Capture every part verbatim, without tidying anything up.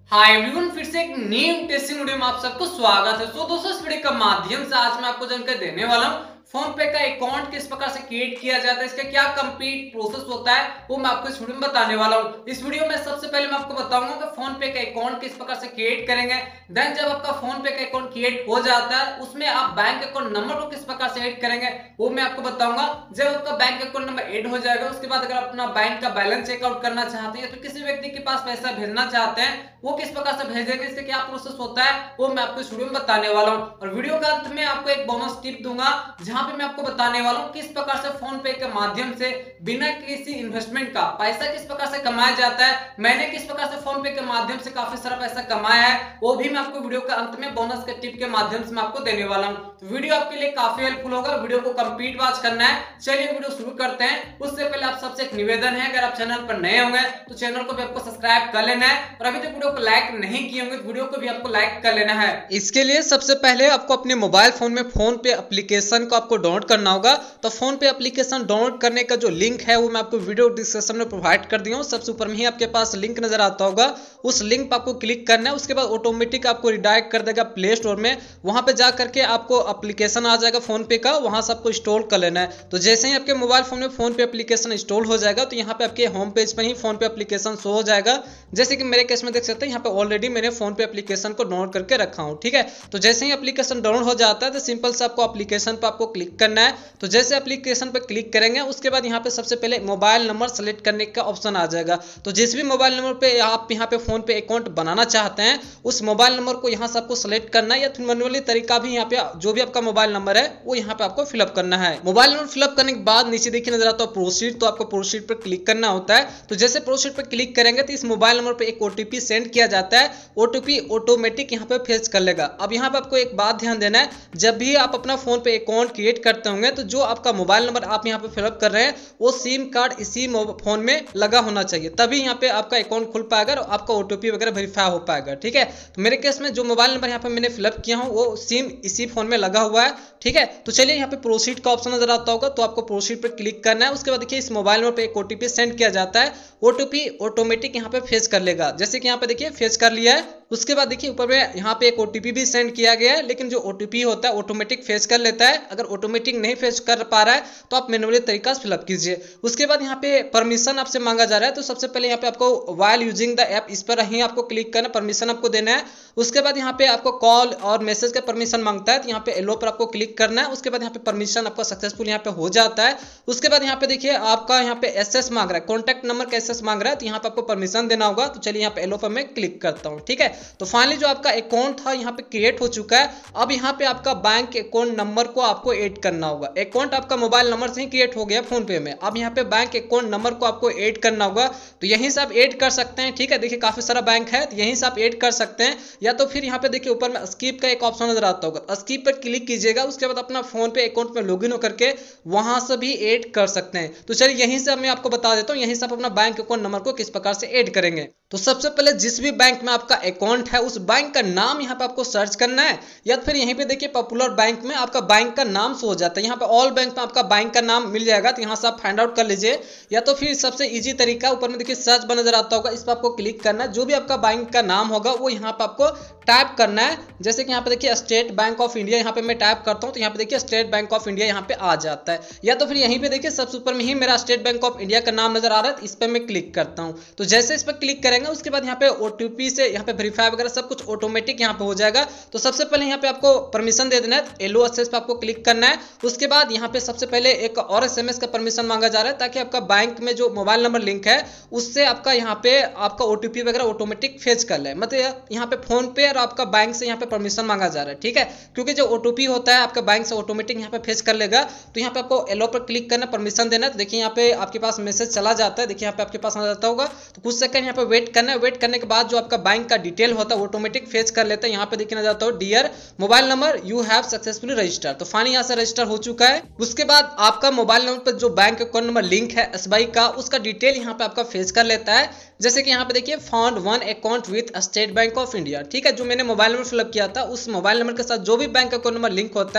Hi everyone, फिर से एक न्यू टेस्टिंग वीडियो में आप सबको स्वागत है। सो दोस्तों, इस वीडियो के माध्यम से आज मैं आपको जानकारी देने वाला हूँ फोन पे का अकाउंट किस प्रकार से क्रिएट किया जाता है, इसका क्या कंप्लीट प्रोसेस होता है वो मैं आपको इस वीडियो में बताने वाला हूँ। इस वीडियो में सबसे पहले मैं आपको बताऊंगा कि फोन पे का अकाउंट किस प्रकार से क्रिएट करेंगे। देन जब आपका फोन पे का अकाउंट क्रिएट हो जाता है उसमें आप बैंक अकाउंट नंबर को किस प्रकार से ऐड करेंगे वो मैं आपको बताऊंगा। जब आपका बैंक अकाउंट नंबर ऐड हो जाएगा उसके बाद अगर आप अपना बैंक का बैलेंस चेकआउट करना चाहते हैं तो किसी व्यक्ति के पास पैसा भेजना चाहते हैं वो किस प्रकार से भेजेंगे, इससे क्या प्रोसेस होता है वो मैं आपको इस वीडियो में बताने वाला हूं। और वीडियो के अंत में आपको एक बोनस टिप दूंगा जहां पे मैं आपको बताने वाला हूं किस प्रकार से फोन पे के माध्यम से बिना किसी इन्वेस्टमेंट का पैसा किस प्रकार से कमाया जाता है। मैंने किस प्रकार से फोन पे के माध्यम से काफी सारा पैसा कमाया है वो भी मैं आपको वीडियो के अंत में बोनस के टिप के माध्यम से मैं आपको देने वाला हूं। तो वीडियो आपके लिए काफी हेल्पफुल होगा, वीडियो को कंप्लीट वॉच करना है। चलिए वीडियो शुरू करते हैं। उससे पहले आप सबसे एक निवेदन है, अगर आप चैनल पर नए होंगे तो चैनल को भी आपको सब्सक्राइब कर लेना है और अभी तक वीडियो को लाइक नहीं किए होंगे तो वीडियो को भी आपको लाइक कर लेना है। इसके लिए सबसे पहले आपको अपने मोबाइल फोन में फोन पे एप्लीकेशन को आपको डाउनलोड करना होगा। तो फोन पे एप्लीकेशन डाउनलोड करने का जो लिंक है वो मैं आपको वीडियो डिस्क्रिप्शन में प्रोवाइड कर दिया हूँ। सबसे ऊपर में ही आपके पास लिंक नजर आता होगा, उस लिंक पर आपको क्लिक करना है। उसके बाद ऑटोमेटिक आपको रिडायरेक्ट कर देगा प्ले स्टोर में, वहां पे जा करके आपको एप्लीकेशन आ जाएगा फोन पे का, वहां से आपको इंस्टॉल कर लेना है। तो जैसे ही आपके मोबाइल फोन में फोन पे एप्लीकेशन इंस्टॉल हो जाएगा तो यहाँ पे आपके होम पेज पर ही फोन पे एप्लीकेशन शो हो जाएगा। जैसे कि मेरे केस में देख सकते हैं यहाँ पे ऑलरेडी मैंने फोन पे एप्लीकेशन को डाउनलोड करके रखा हूं। ठीक है, तो जैसे ही एप्लीकेशन डाउनलोड हो जाता है तो सिंपल से आपको एप्लीकेशन पर आपको क्लिक करना है। तो जैसे एप्लीकेशन पर क्लिक करेंगे उसके बाद यहाँ पे सबसे पहले मोबाइल नंबर सेलेक्ट करने का ऑप्शन आ जाएगा। तो जिस भी मोबाइल नंबर पे आप यहाँ पे फोन पे अकाउंट बनाना चाहते हैं उस मोबाइल नंबर को यहाँ से आपको सेलेक्ट करना है, या फिर मैनुअली तरीका भी यहाँ पे जो भी आपका मोबाइल नंबर है वो यहाँ पे आपको फिलअप करना है। मोबाइल नंबर फिलअप करने के बाद नीचे देखिए नजर आता है प्रोसीड, तो आपको प्रोसीड पर क्लिक करना होता है। तो जैसे प्रोसीड पर क्लिक करेंगे तो इस मोबाइल नंबर पर एक ओटीपी सेंड किया जाता है, ओटीपी ऑटोमेटिक यहाँ पे फेच कर लेगा। अब यहाँ पे आपको एक बात ध्यान देना है, जब भी आप अपना फोन पे अकाउंट क्रिएट करते होंगे तो जो आपका मोबाइल नंबर आप यहाँ पे फिलअप कर रहे हैं वो सिम कार्ड इसी फोन में लगा होना चाहिए, तभी यहाँ पे आपका अकाउंट खुल पाएगा और आपका ओटीपी वगैरह वेरीफाई हो पाएगा। ठीक है, तो मेरे केस में जो मोबाइल नंबर यहाँ पे मैंने फिलअप किया हूँ वो सिम इसी फोन में लगा हुआ है। ठीक है, तो चलिए यहाँ पे प्रोसीड का ऑप्शन नजर आता होगा तो आपको प्रोसीड पर क्लिक करना है। उसके बाद देखिए इस मोबाइल नंबर पे एक ओटीपी सेंड किया जाता है, ओटीपी ऑटोमेटिक यहाँ पे फेच कर लेगा। जैसे कि यहाँ पे देखिए फेच कर लिया है। उसके बाद देखिए ऊपर में यहाँ पे एक ओटीपी भी सेंड किया गया है, लेकिन जो ओटीपी होता है ऑटोमेटिक फेच कर लेता है। अगर ऑटोमेटिक नहीं फेच कर पा रहा है तो आप मैनुअली तरीका से फिलअप कीजिए। उसके बाद यहाँ पे परमिशन आपसे मांगा जा रहा है, तो सबसे पहले यहाँ पे आपको व्हाइल यूजिंग द ऐप इस पर ही आपको क्लिक करना, परमिशन आपको देना है। उसके बाद यहाँ पे आपको कॉल और मैसेज का परमिशन मांगता है तो यहाँ पे एलो पर आपको क्लिक करना है। उसके बाद यहाँ पे परमिशन आपका सक्सेसफुल यहाँ पे हो जाता है। उसके बाद यहाँ पे देखिए आपका यहाँ पे एसएस मांग रहा है, कॉन्टैक्ट नंबर का एसएस मांग रहा है, तो यहाँ पे आपको परमिशन देना होगा। तो चलिए यहाँ पे एलो पर मैं क्लिक करता हूँ। ठीक है, तो फाइनली जो आपका अकाउंट था यहाँ पे क्रिएट हो चुका है। अब यहाँ पे आपका बैंक अकाउंट नंबर को आपको ऐड करना होगा। अकाउंट आपका मोबाइल नंबर से ही क्रिएट हो गया फोन पे में, अब यहाँ पे बैंक अकाउंट नंबर को आपको ऐड करना होगा। तो यहीं से आप ऐड कर सकते हैं। ठीक है, देखिए काफी सारा बैंक है तो यहीं से आप ऐड कर सकते हैं, या तो फिर यहाँ पे देखिए ऊपर में स्किप का एक ऑप्शन नजर आता होगा, स्किप पर क्लिक कीजिएगा। उसके बाद अपना फोन पे अकाउंट में लॉगिन होकर के वहां से भी ऐड कर सकते हैं। तो चलिए यहीं से मैं आपको बता देता हूँ यहीं से आप अपना बैंक अकाउंट नंबर को किस प्रकार से ऐड करेंगे। तो सबसे पहले जिस भी बैंक में आपका अकाउंट है उस बैंक का नाम यहाँ पे आपको सर्च करना है, या फिर यहीं पे देखिए पॉपुलर बैंक में आपका बैंक का नाम शो हो जाता है। यहाँ पे ऑल बैंक में आपका बैंक का नाम मिल जाएगा, तो यहाँ से आप फाइंड आउट कर लीजिए। या तो फिर सबसे इजी तरीका ऊपर में देखिए सर्च बटन नजर आता होगा, इस पर आपको क्लिक करना है। जो भी आपका बैंक का नाम होगा वो यहाँ पे आपको टाइप करना है। जैसे कि यहाँ पे देखिए स्टेट बैंक ऑफ इंडिया, यहाँ पे मैं टाइप करता हूँ तो यहाँ पे देखिए स्टेट बैंक ऑफ इंडिया यहाँ पे आ जाता है। या तो फिर यहीं पे देखिए सबसे ऊपर में ही मेरा स्टेट बैंक ऑफ इंडिया का नाम नजर आ रहा है, इस पर मैं क्लिक करता हूँ। तो जैसे इस पर क्लिक करेंगे उसके बाद यहाँ पे ओटीपी से यहाँ पे वेरीफाई वगैरह सब कुछ ऑटोमेटिक यहाँ पे हो जाएगा। तो सबसे पहले यहाँ पे आपको परमिशन दे देना है, एलो एक्सेस पे आपको क्लिक करना है। उसके बाद यहाँ पे सबसे पहले एक और एसएमएस का परमिशन मांगा जा रहा है, ताकि आपका बैंक में जो मोबाइल नंबर लिंक है उससे आपका यहाँ पे आपका ओटीपी वगैरह ऑटोमेटिक फेच कर ले। मतलब यहाँ पे फोन पे और आपका बैंक से यहाँ पे परमिशन मांगा जा रहा है। ठीक है, क्योंकि जो ओटीपी होता है आपका बैंक से ऑटोमेटिक यहाँ पे फेच कर लेगा। तो यहाँ पे आपको एलो पर क्लिक करना, परमिशन देना। तो देखिए यहाँ पे आपके पास मैसेज चला जाता है, देखिए यहाँ पे आपके पास आ जाता होगा। तो कुछ सेकंड यहाँ पे वेट करना है। वेट करने के बाद जो आपका बैंक का डिटेल होता है ऑटोमेटिक फेच कर लेता है। यहाँ पे देखिए जाता हो dear mobile number you have successfully register, तो फाइनली यहाँ से रजिस्टर हो चुका है। उसके बाद आपका मोबाइल नंबर पर जो बैंक अकाउंट नंबर लिंक है एसबीआई का, उसका डिटेल यहाँ पे आपका फेच कर लेता है। जैसे कि यहाँ पे देखिए found one account with State Bank of India. ठीक है, जो मैंने मोबाइल नंबर फिलअप किया था उस मोबाइल नंबर के साथ जो भी बैंक अकाउंट नंबर लिंक होता है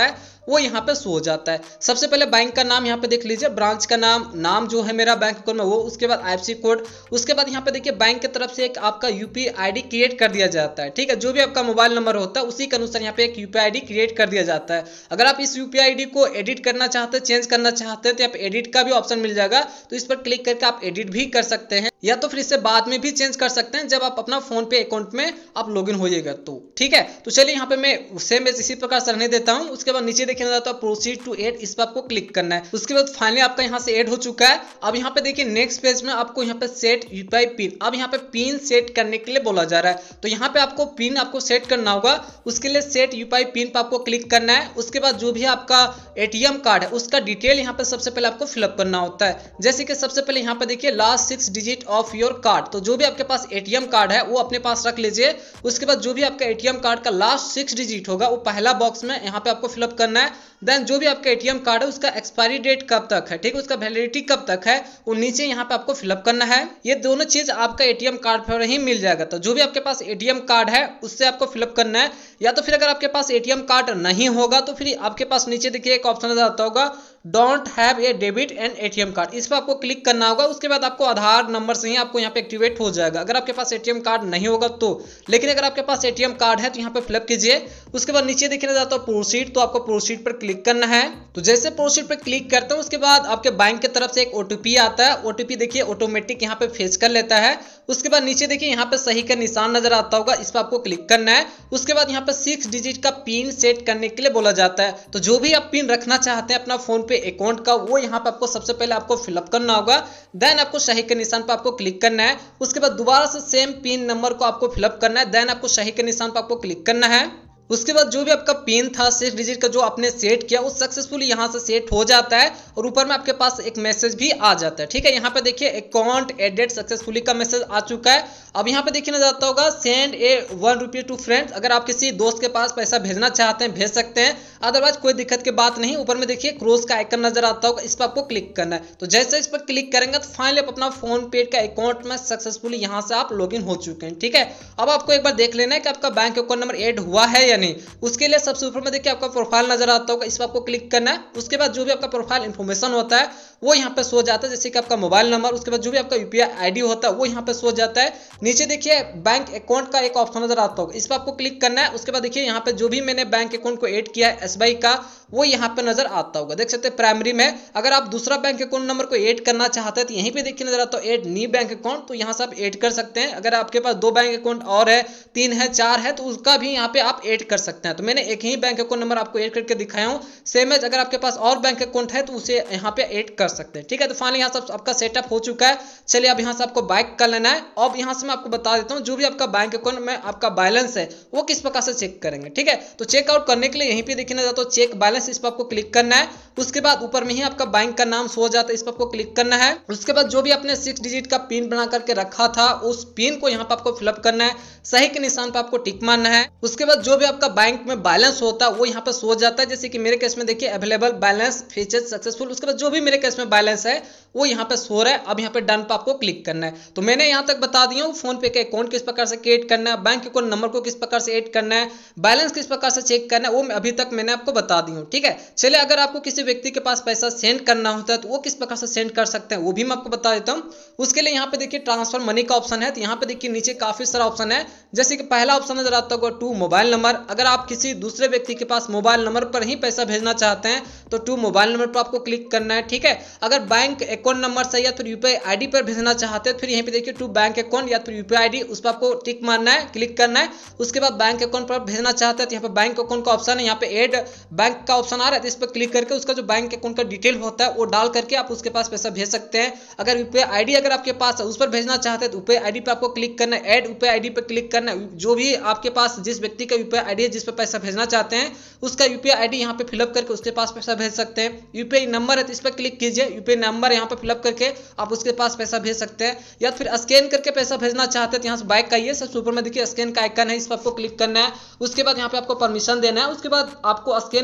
वो यहाँ पे शो हो जाता है। सबसे पहले बैंक का नाम यहाँ पे देख लीजिए, ब्रांच का नाम, नाम जो है मेरा बैंक अकाउंट में वो, उसके बाद आईएफएससी कोड, उसके बाद यहाँ पे देखिए बैंक की तरफ से एक आपका यूपीआई आईडी क्रिएट कर दिया जाता है। ठीक है, जो भी आपका मोबाइल नंबर होता है उसी के अनुसार यहाँ पे एक यूपीआई आईडी क्रिएट कर दिया जाता है। अगर आप इस यूपीआई आईडी को एडिट करना चाहते हैं, चेंज करना चाहते हैं, तो यहाँ पे एडिट का भी ऑप्शन मिल जाएगा, तो इस पर क्लिक करके आप एडिट भी कर सकते हैं, या तो फिर इसे बाद में भी चेंज कर सकते हैं जब आप अपना फोन पे अकाउंट में आप लॉगिन होइएगा तो। ठीक है, तो चलिए यहाँ पे मैं सेम इसी प्रकार से रहने देता हूँ। उसके बाद नीचे देखने जाता है प्रोसीड टू ऐड, इस पर आपको क्लिक करना है। उसके बाद फाइनली आपका यहाँ से ऐड हो चुका है। अब यहाँ पे देखिए नेक्स्ट पेज में आपको यहाँ पे सेट यूपीआई पिन, अब यहाँ पे पिन सेट करने के लिए बोला जा रहा है, तो यहाँ पे आपको पिन आपको सेट करना होगा। उसके लिए सेट यूपीआई पिन पर आपको क्लिक करना है। उसके बाद जो भी आपका एटीएम कार्ड है उसका डिटेल यहाँ पे सबसे पहले आपको फिलअप करना होता है। जैसे कि सबसे पहले यहाँ पे देखिए last six digit of your card, तो जो भी आपके पास एटीएम कार्ड है वो अपने पास रख लीजिए। उसके बाद जो भी आपका एटीएम कार्ड का लास्ट सिक्स डिजिट होगा वो पहला बॉक्स में यहाँ पे आपको फिलअप करना है। देन जो भी आपका एटीएम कार्ड है उसका एक्सपायरी डेट कब तक है, ठीक है, उसका वैलिडिटी कब तक है, वो नीचे यहाँ पे आपको फिलअप करना है। ये दोनों चीज आपका एटीएम कार्ड पर ही मिल जाएगा, तो जो भी आपके पास एटीएम कार्ड है उससे आपको फिलअप करना है। या तो फिर अगर आपके पास एटीएम कार्ड नहीं होगा तो फिर आपके पास नीचे देखिए एक ऑप्शन नजर आता होगा, don't have a debit and ATM card, इस पर आपको क्लिक करना होगा। उसके बाद आपको आधार नंबर से ही आपको यहाँ पे एक्टिवेट हो जाएगा अगर आपके पास एटीएम कार्ड नहीं होगा तो। लेकिन अगर आपके पास एटीएम कार्ड है तो यहाँ पे फिलअप कीजिए। उसके बाद नीचे देखने जाता है प्रोसीड, तो आपको प्रोसीड पर क्लिक करना है। तो जैसे प्रोसीड पर क्लिक करते हैं उसके बाद आपके बैंक की तरफ से एक ओटीपी आता है। ओटीपी देखिए ऑटोमेटिक यहाँ पे फेच कर लेता है। उसके बाद नीचे देखिए यहाँ पे सही का निशान नजर आता होगा, इस पर आपको क्लिक करना है। उसके बाद यहाँ पे सिक्स डिजिट का पिन सेट करने के लिए बोला जाता है, तो जो भी आप पिन रखना चाहते हैं अपना फोन पे अकाउंट का वो यहाँ पे आपको सबसे पहले आपको फिलअप करना होगा। देन आपको सही के निशान पर आपको क्लिक करना है। उसके बाद दोबारा से सेम पिन नंबर को आपको फिलअप करना है। देन आपको सही के निशान पर आपको क्लिक करना है। उसके बाद जो भी आपका पिन था सिक्स डिजिट का जो आपने सेट किया वो सक्सेसफुली यहाँ से सेट हो जाता है और ऊपर में आपके पास एक मैसेज भी आ जाता है। ठीक है, यहाँ पे देखिए अकाउंट एडेड सक्सेसफुली का मैसेज आ चुका है। अब यहाँ पे देखने जाता होगा सेंड ए वन रुपये टू फ्रेंड्स, अगर आप किसी दोस्त के पास पैसा भेजना चाहते हैं भेज सकते हैं, अदरवाइज कोई दिक्कत की बात नहीं। ऊपर में देखिए क्रॉस का आइकन नजर आता होगा, इस पर आपको क्लिक करना है। तो जैसे इस पर क्लिक करेंगे तो फाइनली आप अपना फोन पे का अकाउंट में सक्सेसफुली यहाँ से आप लॉगिन हो चुके हैं। ठीक है, अब आपको एक बार देख लेना है कि आपका बैंक अकाउंट नंबर ऐड हुआ है या नहीं। उसके लिए सबसे ऊपर में देखिए आपका प्रोफाइल नजर आता होगा, इस पर आपको क्लिक करना है। उसके बाद जो भी आपका प्रोफाइल इन्फॉर्मेशन होता है वो यहाँ पे सो जाता है, जैसे कि आपका मोबाइल नंबर, उसके बाद जो भी आपका यूपीआई आईडी होता है वो यहाँ पे सो जाता है। नीचे देखिए बैंक अकाउंट का एक ऑप्शन नजर आता होगा, इस पर आपको क्लिक करना है। उसके बाद देखिए यहाँ पे जो भी मैंने बैंक अकाउंट को ऐड किया है एसबीआई का वो यहाँ पे नजर आता होगा, देख सकते हैं प्राइमरी में। अगर आप दूसरा बैंक अकाउंट नंबर को ऐड करना चाहते हैं तो यहीं पे देखिए नजर आता है ऐड न्यू बैंक अकाउंट, तो यहाँ से आप ऐड कर सकते हैं। अगर आपके पास दो बैंक अकाउंट और है, तीन है, चार है, तो उसका भी यहाँ पे आप ऐड कर सकते हैं। तो मैंने एक ही बैंक अकाउंट नंबर आपको ऐड करके दिखाया हूँ। सेम एज अगर आपके पास और बैंक अकाउंट है तो उसे यहाँ पे ऐड कर सकते हैं। ठीक है, तो फाइनली यहाँ से आपका सेटअप हो चुका है। चलिए अब यहाँ से आपको बैक कर लेना है। अब यहाँ से मैं आपको बता देता हूँ जो भी आपका बैंक अकाउंट में आपका बैलेंस है वो किस प्रकार से चेक करेंगे। ठीक है, तो चेकआउट करने के लिए यहीं पे देखने जाता है चेक बैलेंस, इस पर आपको क्लिक करना है। उसके बाद ऊपर में ही आपका बैंक का नाम सो जाता है, इस पर आपको क्लिक करना है। उसके बाद जो भी आपने सिक्स डिजिट का पिन बना करके रखा था उस पिन को यहाँ पे आपको फिलअप करना है, सही के निशान पर आपको टिक मारना है। उसके बाद जो भी आपका बैंक में बैलेंस होता है वो यहाँ पे सो जाता है, जैसे कि मेरे केस में देखिए अवेलेबल बैलेंस फीचर्स सक्सेसफुल। उसके बाद जो भी मेरे केस में बैलेंस है वो यहाँ पे सो रहा है। अब यहाँ पे डन पे आपको क्लिक करना है। तो मैंने यहाँ तक बता दिया हूँ फोन पे के अकाउंट किस प्रकार से क्रिएट करना है, बैंक अकाउंट नंबर को किस प्रकार से ऐड करना है, बैलेंस किस प्रकार से चेक करना है, वो अभी तक मैंने आपको बता दी हूँ। ठीक है, चलिए अगर आपको किसी व्यक्ति के पास पैसा सेंड करना होता है तो वो किस प्रकार से सेंड कर सकते हैं वो भी मैं आपको बता देता हूँ। उसके लिए यहाँ पे देखिए ट्रांसफर मनी का ऑप्शन है, तो यहाँ पे देखिए नीचे काफी सारा ऑप्शन है। जैसे कि पहला ऑप्शन नजर आता होगा टू मोबाइल नंबर, अगर आप किसी दूसरे व्यक्ति के पास मोबाइल नंबर पर ही पैसा भेजना चाहते हैं तो टू मोबाइल नंबर पर आपको क्लिक करना है। ठीक है, अगर बैंक अकाउंट नंबर से या फिर यूपीआई आईडी पर भेजना चाहते हैं तो फिर यहाँ पे देखिए टू बैंक अकाउंट या फिर यूपीआई आईडी, उस पर आपको टिक मारना है, क्लिक करना है। उसके बाद बैंक अकाउंट पर भेजना चाहते हैं तो यहाँ पे बैंक अकाउंट का ऑप्शन है, यहाँ पे एड बैंक का ऑप्शन आ रहा है, तो इस पर क्लिक करके उसका जो बैंक अकाउंट का डिटेल होता है वो डाल करके आप उसके पास पैसा भेज सकते हैं। अगर यूपीआई आईडी अगर आपके पास है उस पर भेजना चाहते हैं तो यूपीआई आईडी पर आपको क्लिक करना है, ऐड यूपीआई आईडी पर क्लिक करना है। जो भी आपके पास जिस व्यक्ति का यूपीआई आईडी है जिस पर पैसा भेजना चाहते हैं उसका यूपीआई आईडी यहाँ पे फिलअप करके उसके पास पैसा भेज सकते हैं। यूपीआई नंबर है तो इस पर क्लिक कीजिए, यूपीआई नंबर यहाँ पे फिलअप करके आप उसके पास पैसा भेज सकते हैं। या फिर स्कैन करके पैसा भेजना चाहते हैं तो यहाँ से बैक आइए, सबसे ऊपर में देखिए स्कैन का आइकन है, इस पर आपको क्लिक करना है। उसके बाद यहाँ पे आपको परमिशन देना है, उसके बाद आपको स्कैन कर लेना है।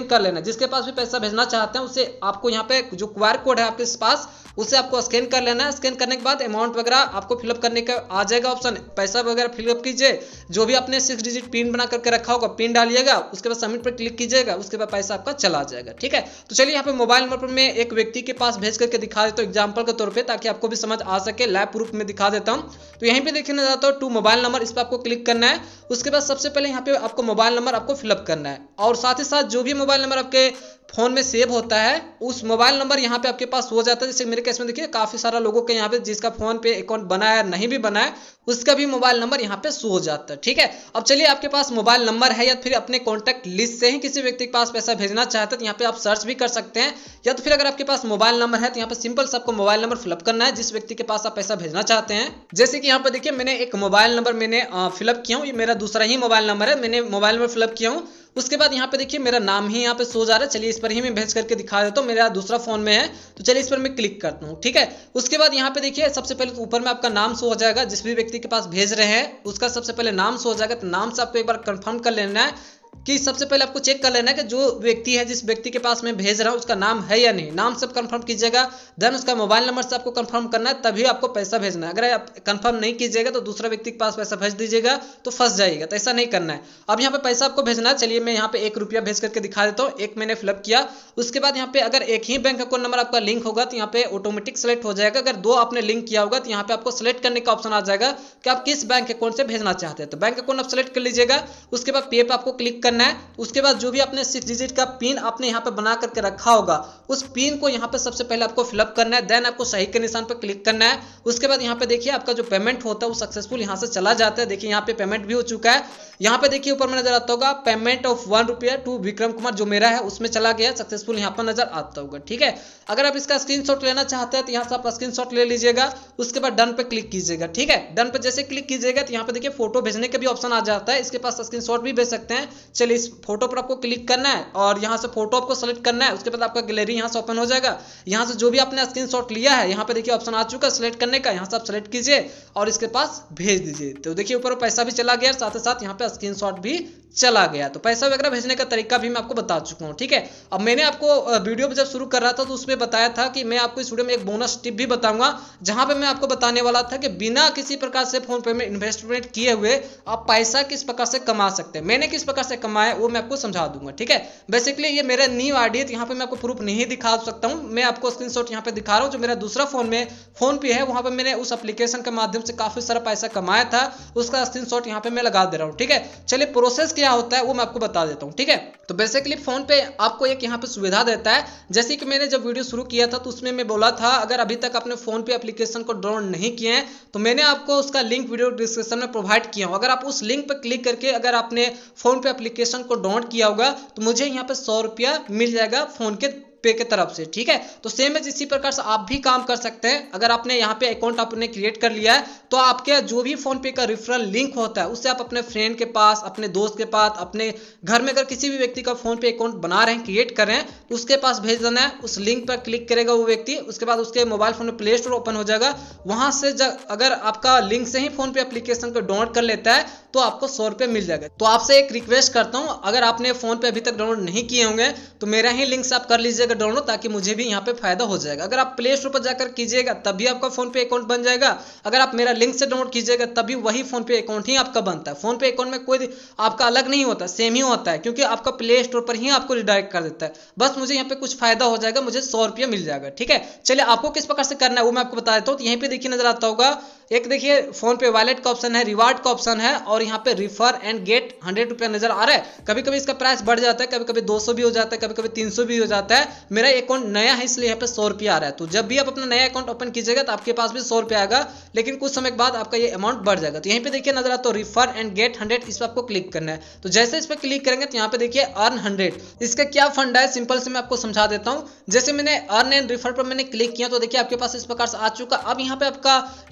जिसके पास भी पैसा भेजना चाहते हैं उसे आपको यहाँ पे जो क्यू आर कोड है आपके पास उसे आपको स्कैन कर लेना है। स्कैन करने के बाद अमाउंट वगैरह आपको फिलअप करने का आ जाएगा ऑप्शन, पैसा वगैरह फिलअप कीजिए, जो भी आपने सिक्स डिजिट पिन बना करके रखा होगा पिन डालिएगा, उसके बाद सबमिट पर क्लिक कीजिएगा, उसके बाद पैसा आपका चला जाएगा। ठीक है, तो चलिए यहाँ पे मोबाइल नंबर पर मैं एक व्यक्ति के पास भेज करके दिखा देता हूँ एग्जाम्पल के तौर पर, ताकि आपको भी समझ आ सके। लाइव प्रूफ में दिखा देता हूँ। तो यहीं पे देखने जाता हूँ टू मोबाइल नंबर, इस पर आपको क्लिक करना है। उसके बाद सबसे पहले यहाँ पे आपको मोबाइल नंबर आपको फिलअप करना है और साथ ही साथ जो भी मोबाइल नंबर आपके फोन में सेव होता है उस मोबाइल नंबर यहाँ पे आपके पास हो जाता है। जैसे मेरे केस में देखिए काफी सारा लोगों के यहाँ पे जिसका फोन पे अकाउंट बना है नहीं भी बना है उसका भी मोबाइल नंबर यहाँ पे शो हो जाता है। ठीक है, अब चलिए आपके पास मोबाइल नंबर है या फिर अपने कॉन्टैक्ट लिस्ट से ही किसी व्यक्ति के पास पैसा भेजना चाहते हैं तो यहाँ पे आप सर्च भी कर सकते हैं, या तो फिर अगर आपके पास मोबाइल नंबर है तो यहाँ पे सिंपल से आपको मोबाइल नंबर फिलअप करना है जिस व्यक्ति के पास आप पैसा भेजना चाहते हैं। जैसे कि यहाँ पे देखिए मैंने एक मोबाइल नंबर मैंने फिलअप किया हूँ, ये मेरा दूसरा ही मोबाइल नंबर है, मैंने मोबाइल नंबर फिलअप किया हूँ। उसके बाद यहाँ पे देखिए मेरा नाम ही यहाँ पे शो जा रहा है। चलिए इस पर ही मैं भेज करके दिखा देता हूँ, मेरा दूसरा फोन में है तो चलिए इस पर मैं क्लिक करता हूँ। ठीक है, उसके बाद यहाँ पे देखिए सबसे पहले तो ऊपर में आपका नाम शो हो जाएगा, जिस भी व्यक्ति के पास भेज रहे हैं उसका सबसे पहले नाम शो हो जाएगा। तो नाम से आपको एक बार कंफर्म कर लेना है कि सबसे पहले आपको चेक कर लेना है कि जो व्यक्ति है जिस व्यक्ति के पास मैं भेज रहा हूँ उसका नाम है या नहीं। नाम से कंफर्म कीजिएगा, देन उसका मोबाइल नंबर से आपको कंफर्म करना है, तभी आपको पैसा भेजना है। अगर आप कंफर्म नहीं कीजिएगा तो दूसरा व्यक्ति के पास पैसा भेज दीजिएगा तो फंस जाएगा, तो ऐसा नहीं करना है। अब यहाँ पे पैसा आपको भेजना है। चलिए मैं यहाँ पे एक रुपया भेज करके दिखा देता हूँ, एक मैंने फिलअप किया। उसके बाद यहाँ पे अगर एक ही बैंक अकाउंट नंबर आपका लिंक होगा तो यहाँ पे ऑटोमेटिक सेलेक्ट हो जाएगा। अगर दो आपने लिंक किया होगा तो यहाँ पे आपको सेलेक्ट करने का ऑप्शन आ जाएगा कि आप किस बैंक अकाउंट से भेजना चाहते हैं। तो बैंक अकाउंट आप सेलेक्ट कर लीजिएगा। उसके बाद पे पे आपको क्लिक करना है। उसके बाद जो भी आपने सिक्स डिजिट का पिन आपने यहाँ पे बना करके रखा होगा उस पिन को यहाँ पे सबसे पहले आपको फिलअप करना है, देन आपको सही के निशान पर क्लिक करना है। उसके बाद यहाँ पे देखिए आपका जो पेमेंट होता है वो सक्सेसफुल यहाँ से चला जाता है। देखिए यहाँ पे पेमेंट भी हो चुका है। यहाँ पे देखिए ऊपर में नजर आता होगा पेमेंट ऑफ वन रुपया टू विक्रम कुमार, जो मेरा है उसमें चला गया सक्सेसफुल, यहाँ पर नजर आता होगा। ठीक है, अगर आप इसका स्क्रीनशॉट लेना चाहते हैं तो यहाँ से आप स्क्रीनशॉट ले लीजिएगा। उसके बाद डन पे क्लिक कीजिएगा। ठीक है, डन पे जैसे क्लिक कीजिएगा तो यहाँ पे देखिए फोटो भेजने का भी ऑप्शन आ जाता है, इसके पास स्क्रीनशॉट भी भेज सकते हैं। चलिए इस फोटो पर आपको क्लिक करना है और यहाँ से फोटो आपको सेलेक्ट करना है। उसके बाद आपका गैलरी यहाँ से ओपन हो जाएगा। यहाँ से जो भी आपने स्क्रीनशॉट लिया है यहाँ पे देखिए ऑप्शन आ चुका है सेलेक्ट करने का, यहाँ से आप सेलेक्ट कीजिए और इसके पास भेज दीजिए। तो देखिए ऊपर पैसा भी चला गया, साथ ही साथ यहाँ पे स्क्रीनशॉट भी चला गया। तो पैसा वगैरह भेजने का तरीका भी मैं आपको बता चुका हूँ। ठीक है, अब मैंने आपको वीडियो जब शुरू कर रहा था तो उसमें बताया था कि मैं आपको इस वीडियो में एक बोनस टिप भी बताऊंगा, जहां पे मैं आपको बताने वाला था कि बिना किसी प्रकार से फोन पे में इन्वेस्टमेंट किए हुए आप पैसा किस प्रकार से कमा सकते हैं। मैंने किस प्रकार से कमाया वो मैं आपको समझा दूंगा। ठीक है, बेसिकली ये मेरा न्यू आईडी है, यहाँ पे मैं आपको प्रूफ नहीं दिखा सकता हूँ, मैं आपको स्क्रीनशॉट यहाँ पे दिखा रहा हूँ। जो मेरा दूसरा फोन में फोन पे है वहां पे मैंने उस एप्लीकेशन के माध्यम से काफी सारा पैसा कमाया था, उसका स्क्रीनशॉट यहाँ पे मैं लगा दे रहा हूँ। ठीक है, चलिए प्रोसेस क्या होता है वो मैं आपको बता देता हूँ। ठीक है, तो बेसिकली फोन पे आपको एक यहाँ पे सुविधा देता है, जैसे कि मैंने जब वीडियो शुरू किया था तो उसमें मैं बोला था अगर अभी तक आपने फोन पे एप्लीकेशन को डाउनलोड नहीं किए हैं तो मैंने आपको उसका लिंक वीडियो डिस्क्रिप्शन में प्रोवाइड किया हूँ। अगर आप उस लिंक पर क्लिक करके अगर आपने फोन पे एप्लीकेशन को डाउनलोड किया होगा तो मुझे यहाँ पे सौ रुपया मिल जाएगा फोन के पे के तरफ से। ठीक है, तो सेम है इसी प्रकार से आप भी काम कर सकते हैं। अगर आपने यहाँ पे अकाउंट आपने क्रिएट कर लिया है तो आपके जो भी फोन पे का रेफरल लिंक होता है उससे आप अपने फ्रेंड के पास, अपने दोस्त के पास, अपने घर में अगर किसी भी व्यक्ति का फोन पे अकाउंट बना रहे हैं, क्रिएट कर रहे हैं, तो उसके पास भेज देना है। उस लिंक पर क्लिक करेगा वो व्यक्ति, उसके बाद उसके मोबाइल फोन में प्ले स्टोर ओपन हो जाएगा। वहां से अगर आपका लिंक से ही फोन पे एप्लीकेशन को डाउनलोड कर लेता है तो आपको सौ रुपये मिल जाएगा। तो आपसे एक रिक्वेस्ट करता हूँ, अगर आपने फोन पे अभी तक डाउनलोड नहीं किए होंगे तो मेरा ही लिंक से आप कर लीजिएगा डाउनलोड, ताकि मुझे भी यहाँ पे फायदा हो जाएगा। अगर आप प्ले स्टोर पर जाकर कीजिएगा तभी आपका फोन पे अकाउंट बन जाएगा। अगर आप मेरा लिंक से डाउनलोड कीजिएगा तभी वही फोन पे अकाउंट ही आपका बनता है। फोन पे अकाउंट में कोई आपका अलग नहीं होता, सेम ही होता है, क्योंकि आपका प्ले स्टोर पर ही आपको रिडायरेक्ट कर देता है। बस मुझे यहाँ पे कुछ फायदा हो जाएगा, मुझे सौ रुपया मिल जाएगा। ठीक है, चलिए आपको किस प्रकार से करना है वो मैं आपको बता देता हूँ। तो यहीं पे देखिए नजर आता होगा एक देखिए फोन पे वॉलेट का ऑप्शन है, रिवार्ड का ऑप्शन है और यहाँ पे रिफर एंड गेट हंड्रेड रुपया नजर आ रहा है। कभी कभी इसका प्राइस बढ़ जाता है, कभी कभी दो सौ भी हो जाता है, कभी कभी तीन सौ भी हो जाता है। मेरा अकाउंट नया है इसलिए यहाँ पे सौ रुपया आ रहा है। तो जब भी आप अपना नया अकाउंट ओपन कीजिएगा तो आपके पास भी सौ रुपया आएगा, लेकिन कुछ समय के बाद आपका ये अमाउंट बढ़ जाएगा। तो यहीं पे देखिए नजर आता है रिफर एंड गेट हंड्रेड, इस पर आपको क्लिक करना है। तो जैसे इस पर क्लिक करेंगे तो यहाँ पे देखिए अर्न हंड्रेड, इसका क्या फंडा है सिंपल से मैं आपको समझा देता हूँ। जैसे मैंने अर्न एंड रिफर पर मैंने क्लिक किया तो देखिए आपके पास इस प्रकार से आ चुका। अब यहाँ पे आपका एक यू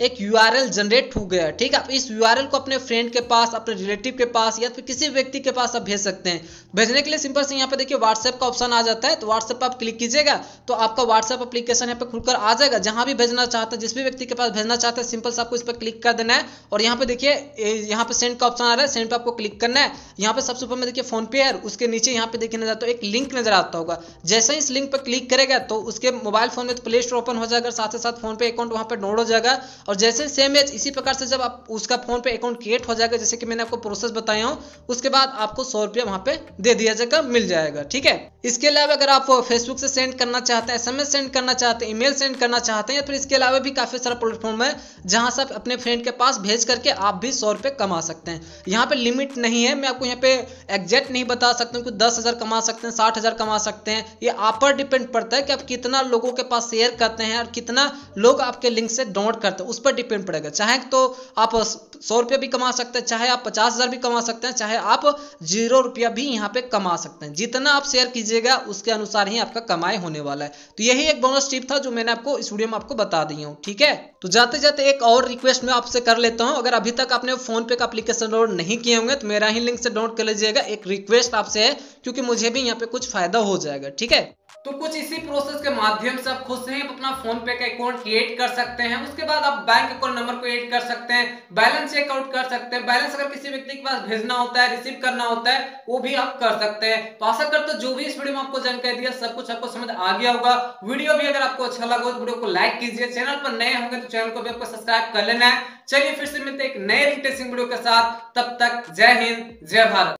यूआरएल जनरेट हो गया है। ठीक है, आप इस यूआरएल को अपने फ्रेंड के पास, अपने रिलेटिव के पास या फिर किसी व्यक्ति के पास आप भेज सकते हैं। भेजने के लिए सिंपल से यहाँ पे देखिए व्हाट्सएप का ऑप्शन आ जाता है, तो व्हाट्सएप पर आप क्लिक कीजिएगा तो आपका व्हाट्सएप एप्लीकेशन यहाँ पे खुलकर आ जाएगा। जहां भी भेजना चाहते हैं, जिस भी व्यक्ति के पास भेजना चाहते हैं, सिंपल से आपको इस पर क्लिक कर देना है और यहाँ पे देखिए यहाँ पे सेंड का ऑप्शन आ रहा है, सेंड पे आपको क्लिक करना है। यहाँ पे सबसे ऊपर में देखिए फोन पे है, उसके नीचे यहाँ पे देखिए नजर तो एक लिंक नजर आता होगा। जैसे ही इस लिंक पर क्लिक करेगा तो उसके मोबाइल फोन में तो प्ले स्टोर ओपन हो जाएगा, साथ ही साथ फोन पे अकाउंट वहां पे डाउनलोड हो जाएगा। और जैसे सेम एज इसी प्रकार से जब आप उसका फोन पे अकाउंट क्रिएट हो जाएगा, जैसे कि मैंने आपको प्रोसेस बताया हूं, उसके बाद आपको सौ रुपया वहां पे दे दिया जाएगा, मिल जाएगा। ठीक है, इसके अलावा अगर आप फेसबुक से सेंड करना चाहते हैं, एसएमएस सेंड करना चाहते हैं, ईमेल सेंड करना चाहते हैं, या फिर इसके अलावा भी काफी सारा प्लेटफॉर्म है जहां से आप अपने फ्रेंड के पास भेज करके आप भी सौ रुपए कमा सकते हैं। यहाँ पे लिमिट नहीं है, मैं आपको यहाँ पे एग्जैक्ट नहीं बता सकता हूँ कि दस हजार कमा सकते हैं, साठ हजार कमा सकते हैं। ये आप पर डिपेंड पड़ता है कि आप कितना लोगों के पास शेयर करते हैं और कितना लोग आपके लिंक से डाउनलोड करते हैं, उस पर डिपेंड पड़ेगा। चाहे तो आप सौ रुपया भी कमा सकते हैं, चाहे आप पचास हजार भी कमा सकते हैं, चाहे आप जीरो रुपया भी यहाँ पे कमा सकते हैं। जितना आप शेयर कीजिएगा उसके अनुसार ही आपका कमाई होने वाला है। तो यही एक बोनस टिप था जो मैंने आपको इस वीडियो में आपको बता दी हूँ। ठीक है, तो जाते जाते एक और रिक्वेस्ट मैं आपसे कर लेता हूँ, अगर अभी तक आपने फोन पे का एप्लीकेशन डाउनलोड नहीं किए होंगे तो मेरा ही लिंक से डाउनलोड कर लीजिएगा। एक रिक्वेस्ट आपसे है क्योंकि मुझे भी यहाँ पे कुछ फायदा हो जाएगा। ठीक है, तो कुछ इसी प्रोसेस के माध्यम से आप खुद से ही अपना फोन पे का अकाउंट क्रिएट कर सकते हैं। उसके बाद आप बैंक अकाउंट नंबर को ऐड कर सकते हैं, बैलेंस चेकआउट कर सकते हैं, बैलेंस अगर किसी व्यक्ति के पास भेजना होता है, रिसीव करना होता है, वो भी आप कर सकते हैं। तो आशा करते हो जो भी इस वीडियो में आपको जानकारी दिया सब कुछ आपको समझ आ गया होगा। वीडियो भी अगर आपको अच्छा लगा तो वीडियो को लाइक कीजिए, चैनल पर नए होंगे तो चैनल को भी आपको सब्सक्राइब कर लेना है। चलिए फिर से मिलते हैं एक नए इंटरेस्टिंग वीडियो के साथ, तब तक जय हिंद, जय भारत।